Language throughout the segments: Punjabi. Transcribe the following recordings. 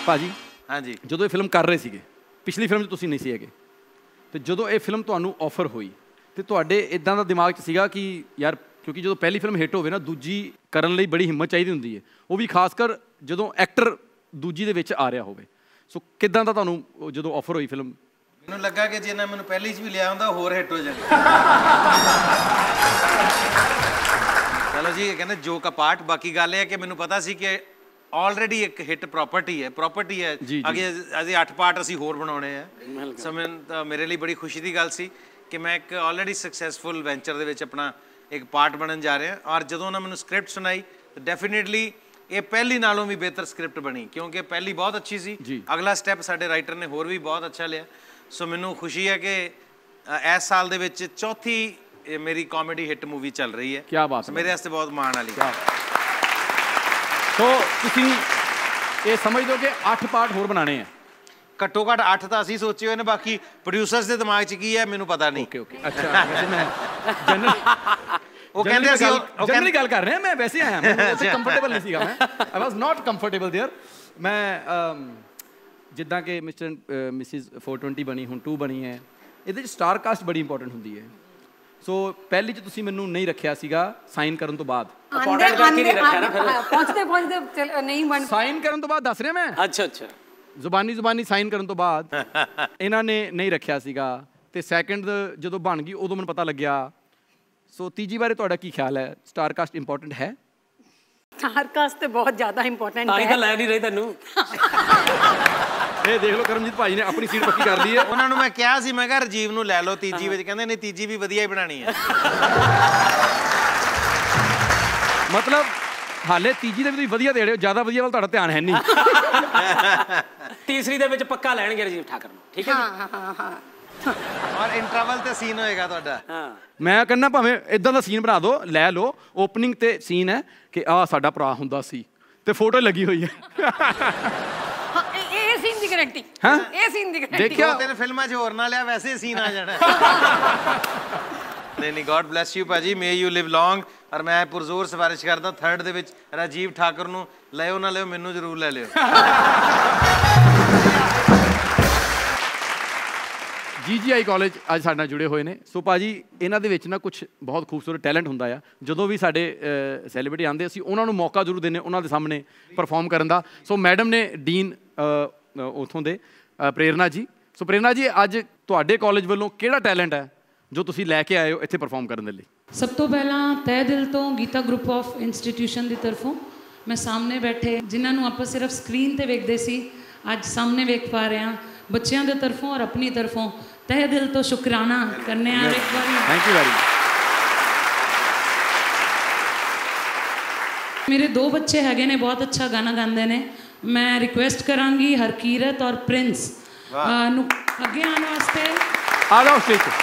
ਭਾਜੀ हाँ जी ਜਦੋਂ ਇਹ ਫਿਲਮ ਕਰ ਰਹੇ ਸੀਗੇ ਪਿਛਲੀ ਫਿਲਮ 'ਚ ਤੁਸੀਂ ਨਹੀਂ ਸੀ ਹੈਗੇ ਤੇ ਜਦੋਂ ਇਹ ਫਿਲਮ ਤੁਹਾਨੂੰ ਆਫਰ ਹੋਈ ਤੇ ਤੁਹਾਡੇ ਇਦਾਂ ਦਾ ਦਿਮਾਗ 'ਚ ਸੀਗਾ ਕਿ ਯਾਰ ਕਿਉਂਕਿ ਜਦੋਂ ਪਹਿਲੀ ਫਿਲਮ ਹਿੱਟ ਹੋਵੇ ਨਾ ਦੂਜੀ ਕਰਨ ਲਈ ਬੜੀ ਹਿੰਮਤ ਚਾਹੀਦੀ ਹੁੰਦੀ ਹੈ ਉਹ ਵੀ ਖਾਸ ਕਰ ਜਦੋਂ ਐਕਟਰ ਦੂਜੀ ਦੇ ਵਿੱਚ ਆ ਰਿਹਾ ਹੋਵੇ ਸੋ ਕਿੱਦਾਂ ਦਾ ਤੁਹਾਨੂੰ ਜਦੋਂ ਆਫਰ ਹੋਈ ਫਿਲਮ ਮੈਨੂੰ ਲੱਗਾ ਕਿ ਜੇ ਨਾ ਮੈਨੂੰ ਪਹਿਲੀ 'ਚ ਵੀ ਲਿਆ ਹੁੰਦਾ ਹੋਰ ਹਿੱਟ ਹੋ ਜਾਣੀ ਚਲੋ ਜੀ ਇਹ ਕਹਿੰਦੇ ਜੋਕ ਅਪਾਰਟ ਬਾਕੀ ਗੱਲ ਇਹ ਹੈ ਕਿ ਮੈਨੂੰ ਪਤਾ ਸੀ ਕਿ ਆਲਰੇਡੀ ਇੱਕ ਹਿੱਟ ਪ੍ਰੋਪਰਟੀ ਹੈ ਅੱਗੇ ਅਸੀਂ 8 ਪਾਰਟ ਅਸੀਂ ਹੋਰ ਬਣਾਉਣੇ ਆ ਸੋ ਮੈਨੂੰ ਤਾਂ ਮੇਰੇ ਲਈ ਬੜੀ ਖੁਸ਼ੀ ਦੀ ਗੱਲ ਸੀ ਕਿ ਮੈਂ ਇੱਕ ਆਲਰੇਡੀ ਸਕਸੈਸਫੁਲ ਵੈਂਚਰ ਦੇ ਵਿੱਚ ਆਪਣਾ ਇੱਕ ਪਾਰਟ ਬਣਨ ਜਾ ਰਿਹਾ ਔਰ ਜਦੋਂ ਉਹਨਾਂ ਮੈਨੂੰ ਸਕ੍ਰਿਪਟ ਸੁਣਾਈ ਤਾਂ ਡੈਫੀਨੇਟਲੀ ਇਹ ਪਹਿਲੀ ਨਾਲੋਂ ਵੀ ਬਿਹਤਰ ਸਕ੍ਰਿਪਟ ਬਣੀ ਕਿਉਂਕਿ ਪਹਿਲੀ ਬਹੁਤ ਅੱਛੀ ਸੀ ਅਗਲਾ ਸਟੈਪ ਸਾਡੇ ਰਾਈਟਰ ਨੇ ਹੋਰ ਵੀ ਬਹੁਤ ਅੱਛਾ ਲਿਆ ਸੋ ਮੈਨੂੰ ਖੁਸ਼ੀ ਹੈ ਕਿ ਇਸ ਸਾਲ ਦੇ ਵਿੱਚ ਚੌਥੀ ਮੇਰੀ ਕਾਮੇਡੀ ਹਿੱਟ ਮੂਵੀ ਚੱਲ ਰਹੀ ਹੈ ਕੀ ਬਾਤ ਮੇਰੇ ਵਾਸਤੇ ਬਹੁਤ ਮਾਣ ਵਾਲੀ ਗੱਲ ਸੋ ਤੁਸੀਂ ਇਹ ਸਮਝ ਲਓ ਕਿ 8 ਪਾਰਟ ਹੋਰ ਬਣਾਉਣੇ ਆ ਘੱਟੋ ਘੱਟ 8 ਤਾਂ ਅਸੀਂ ਸੋਚੇ ਹੋਏ ਨੇ ਬਾਕੀ ਪ੍ਰੋਡਿਊਸਰਸ ਦੇ ਦਿਮਾਗ 'ਚ ਕੀ ਹੈ ਮੈਨੂੰ ਪਤਾ ਨਹੀਂ ਓਕੇ ਅੱਛਾ ਵੈਸੇ ਮੈਂ ਉਹ ਕਹਿੰਦੇ ਅਸੀਂ ਜਨਰਲੀ ਗੱਲ ਕਰ ਰਹੇ ਹਾਂ ਮੈਂ ਵੈਸੇ ਆਇਆ ਮੈਂ ਕੰਫਰਟੇਬਲ ਨਹੀਂ ਸੀਗਾ ਮੈਂ ਆਈ ਵਾਸ ਨਾਟ ਕੰਫਰਟੇਬਲ देयर ਮੈਂ ਜਿੱਦਾਂ ਕਿ ਮਿਸਟਰ ਮਿਸਿਸ 420 ਬਣੀ ਹੁਣ 2 ਬਣੀ ਹੈ ਇਹਦੇ 'ਚ ਸਟਾਰ ਕਾਸਟ ਬੜੀ ਇੰਪੋਰਟੈਂਟ ਹੁੰਦੀ ਹੈ ਸੋ ਪਹਿਲੀ 'ਚ ਤੁਸੀਂ ਮੈਨੂੰ ਨਹੀਂ ਰੱਖਿਆ ਸੀਗਾ ਸਾਈਨ ਕਰਨ ਤੋਂ ਬਾਅਦ ਪਹੁੰਚਦੇ ਨਹੀਂ ਸਾਈਨ ਕਰਨ ਤੋਂ ਬਾਅਦ ਦੱਸ ਰਿਹਾ ਮੈਂ ਅੱਛਾ ਜ਼ੁਬਾਨੀ ਸਾਈਨ ਕਰਨ ਤੋਂ ਬਾਅਦ ਇਹਨਾਂ ਨੇ ਨਹੀਂ ਰੱਖਿਆ ਸੀਗਾ ਤੇ ਸੈਕਿੰਡ ਜਦੋਂ ਬਣ ਗਈ ਉਦੋਂ ਮੈਨੂੰ ਪਤਾ ਲੱਗਿਆ ਸੋ ਤੀਜੀ ਬਾਰੇ ਤੁਹਾਡਾ ਕੀ ਖਿਆਲ ਹੈ ਸਟਾਰ ਕਾਸਟ ਇੰਪੋਰਟੈਂਟ ਹੈ ਸਟਾਰ ਕਾਸਟ ਤੇ ਬਹੁਤ ਜ਼ਿਆਦਾ ਇੰਪੋਰਟੈਂਟ ਹੈ ਤਾਂ ਲੈ ਨਹੀਂ ਰਹੀ ਤੈਨੂੰ ਇਹ ਦੇਖ ਲਓ ਕਰਮਜੀਤ ਭਾਜੀ ਨੇ ਆਪਣੀ ਸੀਟ ਪੱਕੀ ਕਰ ਲਈ ਹੈ ਉਹਨਾਂ ਨੂੰ ਮੈਂ ਕਿਹਾ ਸੀ ਮੈਂ ਕਿਹਾ ਰਜੀਵ ਨੂੰ ਲੈ ਲਓ ਤੀਜੀ ਵਿੱਚ ਕਹਿੰਦੇ ਨਹੀਂ ਤੀਜੀ ਵੀ ਵਧੀਆ ਹੀ ਬਣਾਣੀ ਹੈ ਮਤਲਬ ਹਾਲੇ ਤੀਜੀ ਦੇ ਵੀ ਤੁਸੀਂ ਵਧੀਆ ਦੇ ਰਹੇ ਹੋ ਜ਼ਿਆਦਾ ਵਧੀਆ ਵੱਲ ਤੁਹਾਡਾ ਧਿਆਨ ਹੈ ਨਹੀਂ ਤੀਸਰੀ ਦੇ ਵਿੱਚ ਪੱਕਾ ਲੈਣਗੇ ਰਜੀਵ ਠਾਕਰ ਨੂੰ ਠੀਕ ਹੈ ਹਾਂ ਔਰ ਇੰਟਰਵਲ ਤੇ ਸੀਨ ਹੋਏਗਾ ਤੁਹਾਡਾ ਮੈਂ ਕਹਿੰਦਾ ਭਾਵੇਂ ਇਦਾਂ ਦਾ ਸੀਨ ਬਣਾ ਦਿਓ ਲੈ ਲਓ ਓਪਨਿੰਗ ਤੇ ਸੀਨ ਹੈ ਕਿ ਆਹ ਸਾਡਾ ਭਰਾ ਹੁੰਦਾ ਸੀ ਤੇ ਫੋਟੋ ਲੱਗੀ ਹੋਈ ਹੈ ਇਹ ਸੀਨ ਦੀ ਗਾਰੰਟੀ ਇਹ ਸੀਨ ਦੀ ਗਾਰੰਟੀ ਦੇਖਿਆ 2-3 ਫਿਲਮਾਂ 'ਚ ਹੋਰ ਨਾ ਲਿਆ ਵੈਸੇ ਸੀਨ ਆ ਜਾਣਾ ਨਹੀਂ ਗॉड ਬਲੈਸ ਯੂ ਭਾਜੀ ਮੇ ਯੂ ਲਿਵ ਲੌਂਗ ਔਰ ਮੈਂ ਪੁਰਜ਼ੋਰ ਸਿਫਾਰਿਸ਼ ਕਰਦਾ 3rd ਦੇ ਵਿੱਚ ਰਾਜੀਵ ਠਾਕੁਰ ਨੂੰ ਲਿਓ ਨਾ ਲਿਓ ਮੈਨੂੰ ਜ਼ਰੂਰ ਲੈ ਲਿਓ GGI ਕਾਲਜ ਅੱਜ ਸਾਡੇ ਨਾਲ ਜੁੜੇ ਹੋਏ ਨੇ ਸੋ ਭਾਜੀ ਇਹਨਾਂ ਦੇ ਵਿੱਚ ਨਾ ਕੁਝ ਬਹੁਤ ਖੂਬਸੂਰਤ ਟੈਲੈਂਟ ਹੁੰਦਾ ਆ ਜਦੋਂ ਵੀ ਸਾਡੇ ਸੈਲੀਬ੍ਰਿਟੀ ਆਉਂਦੇ ਅਸੀਂ ਉਹਨਾਂ ਨੂੰ ਮੌਕਾ ਜ਼ਰੂਰ ਦਿੰਦੇ ਉਹਨਾਂ ਦੇ ਸਾਹਮਣੇ ਪਰਫਾਰਮ ਕਰਨ ਦਾ ਸੋ ਮੈਡਮ ਨੇ ਡੀਨ ਉੱਥੋਂ ਦੇ ਪ੍ਰੇਰਨਾ ਜੀ ਸੋ ਪ੍ਰੇਰਨਾ ਜੀ ਅੱਜ ਤੁਹਾਡੇ ਕਾਲਜ ਵੱਲੋਂ ਕਿਹੜਾ ਟੈਲੈਂਟ ਹੈ ਜੋ ਤੁਸੀਂ ਲੈ ਕੇ ਆਏ ਹੋ ਇੱਥੇ ਪਰਫਾਰਮ ਕਰਨ ਦੇ ਲਈ ਸਭ ਤੋਂ ਪਹਿਲਾਂ ਤਹਿ ਦਿਲ ਤੋਂ ਗੀਤਾ ਗਰੁੱਪ ਆਫ ਇੰਸਟੀਟਿਊਸ਼ਨ ਦੀ ਤਰਫੋਂ ਮੈਂ ਸਾਹਮਣੇ ਬੈਠੇ ਜਿਨ੍ਹਾਂ ਨੂੰ ਆਪਾਂ ਸਿਰਫ ਸਕਰੀਨ ਤੇ ਵੇਖਦੇ ਸੀ ਅੱਜ ਸਾਹਮਣੇ ਵੇਖ ਪਾ ਰਹੇ ਹਾਂ ਬੱਚਿਆਂ ਦੇ ਤਰਫੋਂ ਔਰ ਆਪਣੀ ਤਰਫੋਂ ਤਹਿ ਦਿਲ ਤੋਂ ਸ਼ੁਕਰਾਨਾ ਕਰਨੇ ਆ ਇੱਕ ਵਾਰੀ ਥੈਂਕ ਯੂ ਵੈਰੀ ਮੇਰੇ 2 ਬੱਚੇ ਹੈਗੇ ਨੇ ਬਹੁਤ ਅੱਛਾ ਗਾਣਾ ਗਾਉਂਦੇ ਨੇ ਮੈਂ ਰਿਕੁਐਸਟ ਕਰਾਂਗੀ ਹਰਕੀਰਤ ਔਰ ਪ੍ਰਿੰਸ ਨੂੰ ਅੱਗੇ ਆਉਣ ਵਾਸਤੇ ਆ ਜਾਓ ਸਟੇਜ ਤੇ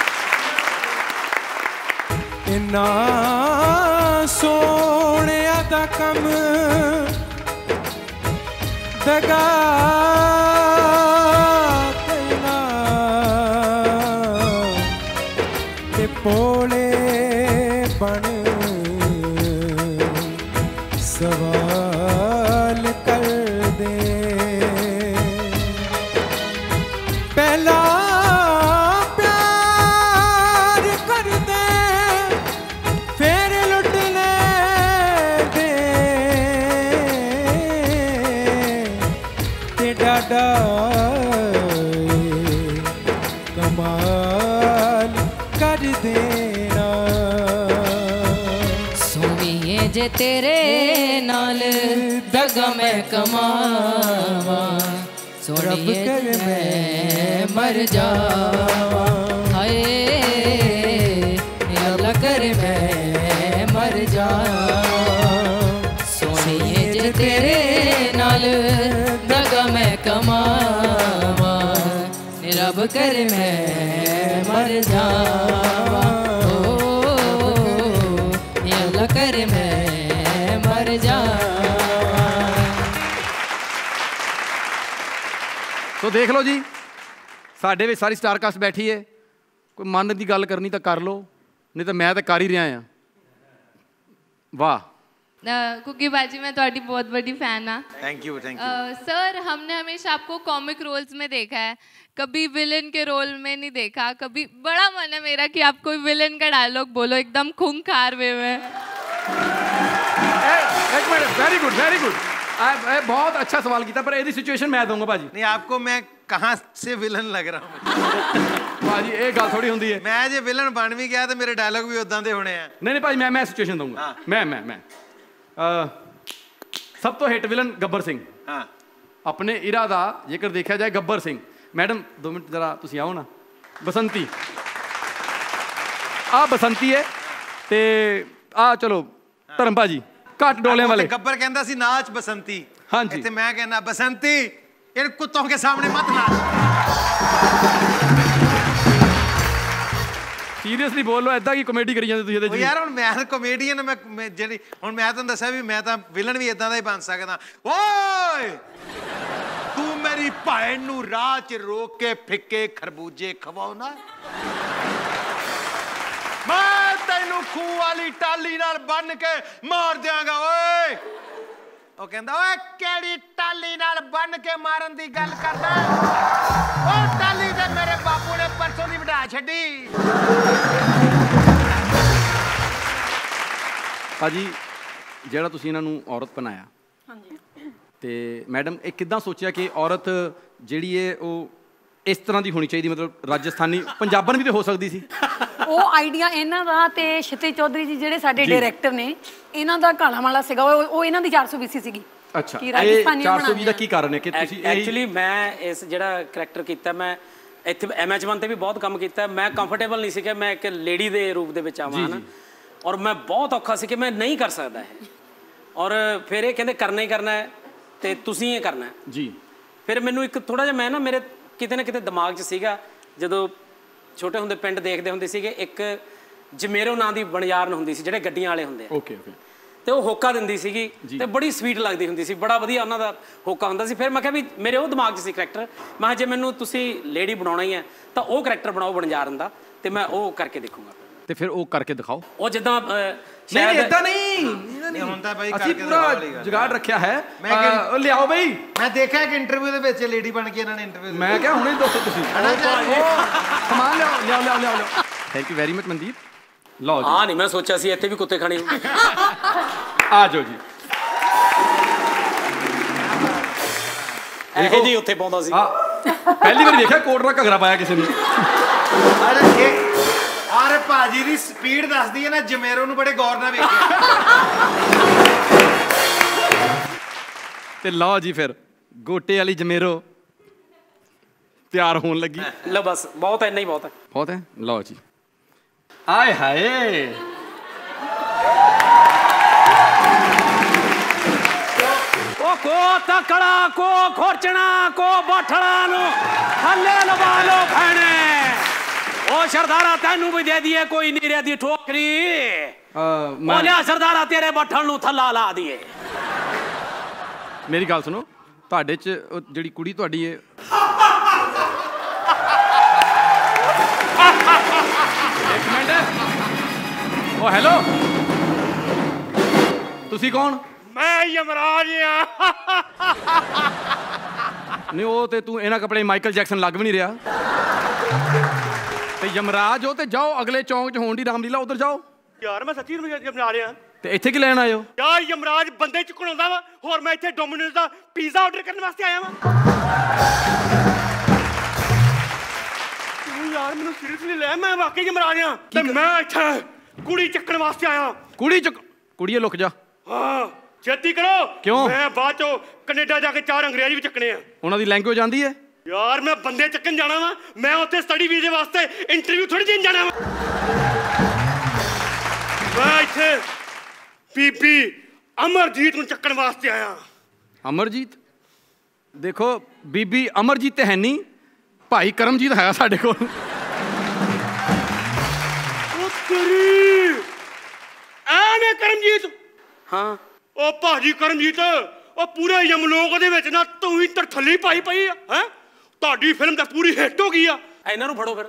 ਇੰਨਾ ਸੋਹਣਿਆ ਦਾ ਕੰਮ ਦਗਾ ਕਹਿਣਾ ਤੇ ਪੋਲੇ ਬਣ ਸਵਾਲ ਕਰਦੇ ਪਹਿਲਾ ਕਮਾਲ ਕਰ ਦੇਣਾ ਸੋਨੀਏ ਜੇ ਤੇਰੇ ਨਾਲ ਦਗਾ ਮੈਂ ਕਮਾਵਾਂ ਸੋਨੀਏ ਮੈਂ ਮਰ ਜਾਵਾਂ ਹਾਏ ਅੱਲਾ ਕਰੇ ਮੈਂ ਮਰ ਜਾਵਾਂ ਸੋਨੀਏ ਜੇ ਤੇਰੇ ਨਾਲ ਦਗਾ ਮੈਂ ਕਮਾਵਾਂ ਰੱਬ ਕਰ ਮੈਂ ਮਰ ਜਾਵਾਂ ਅੱਲਾ ਕਰ ਮੈਂ ਮਰ ਜਾਵਾਂ ਸੋ ਦੇਖ ਲਓ ਜੀ ਸਾਡੇ ਵਿੱਚ ਸਾਰੀ ਸਟਾਰ ਕਾਸਟ ਬੈਠੀ ਹੈ ਕੋਈ ਮਨ ਦੀ ਗੱਲ ਕਰਨੀ ਤਾਂ ਕਰ ਲਓ ਨਹੀਂ ਤਾਂ ਮੈਂ ਤਾਂ ਕਰ ਹੀ ਰਿਹਾ ਹਾਂ ਵਾਹ गुग्गी बाजी मैं तुम्हारी बहुत बड़ी फैन हाँ। थैंक यू सर, हमने हमेशा आपको कॉमिक रोल्स में देखा है, कभी विलन के रोल में नहीं देखा। कभी बड़ा मन है मेरा कि आप कोई विलन का डायलॉग बोलो एकदम खूंखार वे में। एक minute, very good very good. बहुत अच्छा सवाल किया, पर यदि सिचुएशन मैं दूंगा भाजी। नहीं, आपको मैं कहाँ से विलन लग रहा हूँ भाजी? ये गल थोड़ी होंदी है। मैं जे विलन बन भी गया तो मेरे डायलॉग भी उदां दे होने हैं। नहीं भाजी, मैं सिचुएशन दूंगा। मैं सब तो हिट विलन गब्बर सिंह। हाँ, अपने इरा दा जेकर देखा जाए गब्बर सिंह। मैडम 2 मिनट जरा तुसी आओ ना। बसंती, आ बसंती है ते आ चलो धर्म भाजी घट डोलियां वाले। गब्बर कहता सी नाच बसंती। हाँ जी। इत्थे मैं कहना बसंती इन कुत्तों के सामने मत नाच। सीरियसली बोल लो, ऐदा की कॉमेडी करी जांदे तुसीं इहदे च। यार हुण मैं कॉमेडियन, मैं ਜਿਹੜੀ ਹੁਣ ਮੈਂ ਤੁਹਾਨੂੰ ਦੱਸਿਆ ਵੀ ਮੈਂ ਤਾਂ ਵਿਲਨ ਵੀ ਇਦਾਂ ਦਾ ਹੀ ਬਣ ਸਕਦਾ। ਓਏ ਤੂੰ ਮੇਰੀ ਭੈਣ ਨੂੰ ਰਾਹ 'ਚ ਰੋਕ ਕੇ ਫਿੱਕੇ ਖਰਬੂਜੇ ਖਵਾਉਣਾ, ਮੈਂ ਤੈਨੂੰ ਖੂਹ ਵਾਲੀ ਟਾਲੀ ਨਾਲ ਬੰਨ ਕੇ ਮਾਰ ਦਿਆਂਗਾ। ਓਏ ਉਹ ਕਹਿੰਦਾ ਓਏ ਕਿਹੜੀ ਟਾਲੀ ਨਾਲ ਬੰਨ ਕੇ ਮਾਰਨ ਦੀ ਗੱਲ ਕਰਦਾ? ਉਹ ਟਾਲੀ ਤੇ ਮੇਰੇ ਬਾਪੂ ਨੇ ਪਰਸੋਂ ਦੀ ਵਢਾ ਛੱਡੀ। ਭਾਜੀ ਜਿਹੜਾ ਤੁਸੀਂ ਇਹਨਾਂ ਨੂੰ ਔਰਤ ਬਣਾਇਆ, ਹਾਂਜੀ, ਤੇ ਮੈਡਮ ਇਹ ਕਿੱਦਾਂ ਸੋਚਿਆ ਕਿ ਔਰਤ ਜਿਹੜੀ ਹੈ ਉਹ ਇਸ ਤਰ੍ਹਾਂ ਦੀ ਹੋਣੀ ਚਾਹੀਦੀ? ਮਤਲਬ ਰਾਜਸਥਾਨੀ ਪੰਜਾਬਣ ਵੀ ਤੇ ਹੋ ਸਕਦੀ ਸੀ। ਉਹ ਆਈਡੀਆ ਇਹਨਾਂ ਦਾ ਤੇ ਸ਼ਿਤੇ ਚੌਧਰੀ ਜੀ ਜਿਹੜੇ ਸਾਡੇ ਡਾਇਰੈਕਟਰ ਨੇ, ਇਹਨਾਂ ਦਾ ਕਾਲਾ ਮਾਲਾ ਸੀਗਾ। ਉਹ ਇਹਨਾਂ ਦੀ 420 ਸੀਗੀ। ਅੱਛਾ, ਇਹ 420 ਦਾ ਕੀ ਕਾਰਨ ਹੈ ਕਿ ਤੁਸੀਂ? ਐਕਚੁਅਲੀ ਮੈਂ ਇਸ ਜਿਹੜਾ ਕਰੈਕਟਰ ਕੀਤਾ, ਮੈਂ ਇੱਥੇ MH1 ਤੇ ਵੀ ਬਹੁਤ ਕੰਮ ਕੀਤਾ। ਮੈਂ ਕੰਫਰਟੇਬਲ ਨਹੀਂ ਸੀ ਕਿ ਮੈਂ ਇੱਕ ਲੇਡੀ ਦੇ ਰੂਪ ਦੇ ਵਿੱਚ ਆਵਾਂ ਨਾ, ਔਰ ਮੈਂ ਬਹੁਤ ਔਖਾ ਸੀ ਕਿ ਮੈਂ ਨਹੀਂ ਕਰ ਸਕਦਾ ਇਹ। ਔਰ ਫਿਰ ਇਹ ਕਹਿੰਦੇ ਕਰਨਾ ਹੀ ਕਰਨਾ ਹੈ ਤੇ ਤੁਸੀਂ ਇਹ ਕਰਨਾ ਜੀ। ਫਿਰ ਮੈਨੂੰ ਇੱਕ ਥੋੜਾ ਜਿਹਾ, ਮੈਂ ਨਾ ਮੇਰੇ ਕਿਤੇ ਨਾ ਕਿਤੇ ਦਿਮਾਗ 'ਚ ਸੀਗਾ, ਜਦੋਂ ਛੋਟੇ ਹੁੰਦੇ ਪਿੰਡ ਦੇਖਦੇ ਹੁੰਦੇ ਸੀਗੇ, ਇੱਕ ਜਮੇਰੋ ਨਾਂ ਦੀ ਬਣਜਾਰਨ ਹੁੰਦੀ ਸੀ ਜਿਹੜੇ ਗੱਡੀਆਂ ਵਾਲੇ ਹੁੰਦੇ ਆ। ਓਕੇ। ਤੇ ਉਹ ਹੋਕਾ ਦਿੰਦੀ ਸੀਗੀ ਤੇ ਬੜੀ ਸਵੀਟ ਲੱਗਦੀ ਹੁੰਦੀ ਸੀ, ਬੜਾ ਵਧੀਆ ਉਹਨਾਂ ਦਾ ਹੋਕਾ ਹੁੰਦਾ ਸੀ। ਫਿਰ ਮੈਂ ਕਿਹਾ ਵੀ ਮੇਰੇ ਉਹ ਦਿਮਾਗ 'ਚ ਸੀ ਕਰੈਕਟਰ, ਮੈਂ ਕਿਹਾ ਜੇ ਮੈਨੂੰ ਤੁਸੀਂ ਲੇਡੀ ਬਣਾਉਣਾ ਹੀ ਹੈ ਤਾਂ ਉਹ ਕਰੈਕਟਰ ਬਣਾਓ ਬਣਜਾਰਨ ਦਾ, ਤੇ ਮੈਂ ਉਹ ਕਰਕੇ ਦੇਖੂੰਗਾ। ਤੇ ਫਿਰ ਉਹ ਕਰਕੇ ਦਿਖਾਓ। ਉਹ ਜਿੱਦਾਂ ਨਹੀਂ ਇਦਾਂ ਨਹੀਂ ਹੁੰਦਾ ਬਾਈ, ਅਸੀਂ ਪੂਰਾ ਜੁਗਾੜ ਰੱਖਿਆ ਹੈ। ਉਹ ਲਿਆਓ ਬਈ। ਮੈਂ ਦੇਖਿਆ ਕਿ ਇੰਟਰਵਿਊ ਦੇ ਵਿੱਚ ਲੇਡੀ ਬਣ ਕੇ ਇਹਨਾਂ ਨੇ ਇੰਟਰਵਿਊ, ਮੈਂ ਕਿਹਾ ਹੁਣੇ ਦੱਸੋ ਤੁਸੀਂ ਸਮਾਨ ਲਿਆਓ। Thank you very much Mandeep. ਲਓ ਜੀ। ਹਾਂ ਨਹੀਂ, ਮੈਂ ਸੋਚਿਆ ਸੀ ਇੱਥੇ ਵੀ ਕੁੱਤੇ ਖਾਣੇ। ਆ ਜਾਓ ਜੀ। ਇਹ ਜੀ ਉੱਥੇ ਪਾਉਂਦਾ ਸੀ। ਪਹਿਲੀ ਵਾਰ ਦੇਖਿਆ ਕੋਟ ਦਾ ਘੱਗਰਾ ਪਾਇਆ ਕਿਸੇ ਨੇ। ਅਰੇ ਭਾਜੀ ਦੀ ਸਪੀਡ ਦੱਸਦੀ ਹੈ ਨਾ, ਜਮੇਰੋ ਨੂੰ ਬੜੇ ਗੌਰ ਨਾਲ ਵੇਖਿਆ। ਤੇ ਲਓ ਜੀ, ਫਿਰ ਗੋਟੇ ਵਾਲੀ ਜਮੇਰੋ ਤਿਆਰ ਹੋਣ ਲੱਗੀ। ਲਓ ਬਸ, ਬਹੁਤ ਹੈ, ਇੰਨਾ ਹੀ ਬਹੁਤ ਹੈ। ਬਹੁਤ ਹੈ। ਲਓ ਜੀ। ਆਏ ਹਾਏ, ਉਹ ਕੋ ਤਕੜਾ ਕੋ ਖੋਰਚਣਾ ਕੋ ਬਾਠੜਾ ਨੂੰ ਥੱਲੇ ਲਵਾ ਲੋ ਭੈਣੇ। ਉਹ ਸਰਦਾਰਾ ਤੈਨੂੰ ਵੀ ਦੇ ਦਈਏ ਕੋਈ ਨੀਰੇ ਦੀ ਠੋਕਰੀ। ਉਹ ਲਿਆ ਸਰਦਾਰਾ ਤੇਰੇ ਬੱਠਲ ਨੂੰ ਥੱਲਾ ਲਾ ਦਈਏ। ਮੇਰੀ ਗੱਲ ਸੁਣੋ, ਤੁਹਾਡੇ 'ਚ ਜਿਹੜੀ ਕੁੜੀ ਤੁਹਾਡੀ ਹੈ, ਇੱਕ ਮਿੰਟ। ਉਹ ਹੈਲੋ, ਤੁਸੀਂ ਕੌਣ? ਮੈਂ ਯਮਰਾਜ ਆ। ਨਹੀਂ, ਉਹ ਤੇ ਤੂੰ ਇਹਨਾਂ ਕੱਪੜੇ ਮਾਈਕਲ ਜੈਕਸਨ ਲੱਗ ਵੀ ਨਹੀਂ ਰਿਹਾ। ਤੇ ਯਮਰਾਜ ਹੋ ਤੇ ਜਾਓ ਅਗਲੇ ਚੌਂਕ 'ਚ ਹੋਣ ਦੀ ਰਾਮਲੀਲਾ, ਉਧਰ ਜਾਓ। ਯਾਰ ਮੈਂ ਸੱਚੀ ਯਮਰਾਜ ਰਿਹਾ। ਤੇ ਇੱਥੇ ਕੀ ਲੈਣ ਆਏ ਹੋ? ਯਾਰ ਯਮਰਾਜ ਬੰਦੇ ਚੁੱਕਣ ਆਉਂਦਾ ਵਾ, ਹੋਰ ਮੈਂ ਇੱਥੇ ਡੋਮਿਨੋਜ਼ ਦਾ ਪੀਜ਼ਾ ਆਰਡਰ ਕਰਨ ਵਾਸਤੇ ਆਇਆ ਵਾਂ। ਤੂੰ ਯਾਰ ਮੈਨੂੰ ਸੀਰੀਅਸਲੀ ਲੈ, ਮੈਂ ਵਾਕਈ ਯਮਰਾਜ ਆ। ਤੇ ਮੈਂ ਇੱਥੇ ਕੁੜੀ ਚੱਕਣ ਵਾਸਤੇ ਆਇਆ। ਕੁੜੀਏ ਲੁਕ ਜਾ। ਹਾਂ ਛੇਤੀ ਕਰੋ। ਕਿਉਂ? ਮੈਂ ਬਾਅਦ ਚੋਂ ਕੈਨੇਡਾ ਜਾ ਕੇ 4 ਅੰਗਰੇਜ਼ੀ ਵੀ ਚੱਕਣੇ ਆ। ਉਹਨਾਂ ਦੀ ਲੈਂਗੁਏਜ ਆਉਂਦੀ ਹੈ? ਯਾਰ ਮੈਂ ਬੰਦੇ ਚੱਕਣ ਜਾਣਾ ਵਾ, ਮੈਂ ਉੱਥੇ ਸਟੱਡੀ ਵੀਜ਼ੇ ਵਾਸਤੇ ਇੰਟਰਵਿਊ ਥੋੜੀ ਦੇਣ ਜਾਣਾ ਵਾ। ਮੈਂ ਇੱਥੇ ਬੀਬੀ ਅਮਰਜੀਤ ਨੂੰ ਚੱਕਣ ਵਾਸਤੇ ਆਇਆ। ਅਮਰਜੀਤ? ਦੇਖੋ ਬੀਬੀ ਅਮਰਜੀਤ ਤੇ ਹੈ ਨਹੀਂ, ਭਾਈ ਕਰਮਜੀਤ ਹੈਗਾ ਸਾਡੇ ਕੋਲ। ਉਹ ਤੇਰੀ ਐਵੇਂ ਕਰਮਜੀਤ? ਹਾਂ। ਉਹ ਭਾਜੀ ਕਰਮਜੀਤ, ਉਹ ਪੂਰੇ ਯਮਲੋਕ ਦੇ ਵਿੱਚ ਨਾ ਤੂੰ ਹੀ ਤਰਥੱਲੀ ਪਾਈ ਪਈ ਆ। ਹੈ ਤੁਹਾਡੀ ਫਿਲਮ ਤਾਂ ਪੂਰੀ ਹਿੱਟ ਹੋ ਗਈ ਆ। ਇਹਨਾਂ ਨੂੰ ਫੜੋ ਫਿਰ।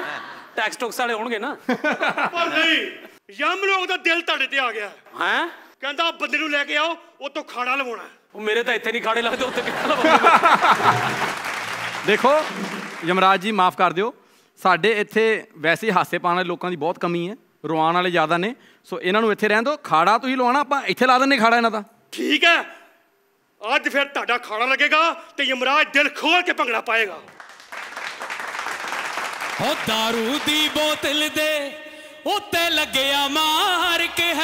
ਟੈਕਸ ਟੁਕਸ ਵਾਲੇ ਹੋਣਗੇ ਨਾ। ਪਰ ਨਹੀਂ, ਯਮਲੋਕ ਦਾ ਦਿਲ ਤੁਹਾਡੇ ਤੇ ਆ ਗਿਆ। ਹੈ ਕਹਿੰਦਾ ਬੰਦੇ ਨੂੰ ਲੈ ਕੇ ਆਓ ਉਹ ਤੋਂ ਖਾੜਾ ਲਵਾਉਣਾ। ਉਹ ਮੇਰੇ ਤਾਂ ਇੱਥੇ ਨਹੀਂ ਖਾੜੇ ਲੱਗਦੇ, ਉੱਥੇ ਕਿੱਥੇ ਲਵਾਉਂਗੇ। ਦੇਖੋ ਯਮਰਾਜ ਜੀ ਮਾਫ ਕਰ ਦਿਓ, ਸਾਡੇ ਇੱਥੇ ਵੈਸੇ ਹਾਸੇ ਪਾਉਣ ਵਾਲੇ ਲੋਕਾਂ ਦੀ ਬਹੁਤ ਕਮੀ ਹੈ, ਰਵਾਉਣ ਵਾਲੇ ਜ਼ਿਆਦਾ ਨੇ। ਸੋ ਇਹਨਾਂ ਨੂੰ ਇੱਥੇ ਰਹਿਣ ਦਿਓ, ਖਾੜਾ ਤੁਸੀਂ ਲਵਾਉਣਾ ਆਪਾਂ ਇੱਥੇ ਲਾ ਦਿੰਦੇ ਖਾੜਾ ਇਹਨਾਂ ਦਾ। ਠੀਕ ਹੈ, ਅੱਜ ਫਿਰ ਤੁਹਾਡਾ ਖਾੜਾ ਲੱਗੇਗਾ ਤੇ ਯਮਰਾਜ ਦਿਲ ਖੋਲ ਕੇ ਭੰਗੜਾ ਪਾਏਗਾ। ਹੋ ਦਾਰੂ ਦੀ ਬੋਤਲ ਦੇ ਉੱਤੇ ਲੱਗਿਆ ਮਾਰ ਕੇ